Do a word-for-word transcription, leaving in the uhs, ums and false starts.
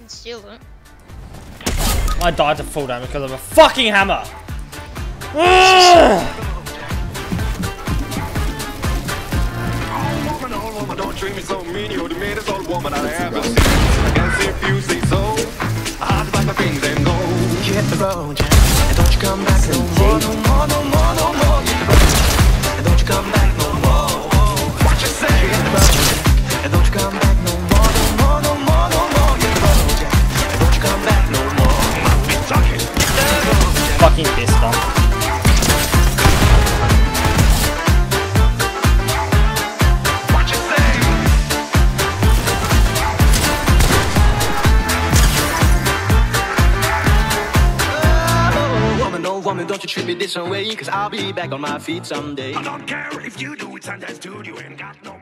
can steal it. I died to full damage because of a fucking hammer. Ugh! Don't treat me so mean, you're the meanest old woman I ever seen. I guess if you say so, I have to pack my things and go. Hit the road, yeah, and don't you come back no more, no more, no more, no more. Hit the road, and don't you come back no more. What you say? Hit the road, and don't you come back no more, no more, no more, no more. Hit the road, yeah, and don't you come back no more. Must be talking. Hit the road, yeah. Fucking pissed off. Woman, don't you treat me this way, cause I'll be back on my feet someday. I don't care if you do it, Sunday studio ain't got no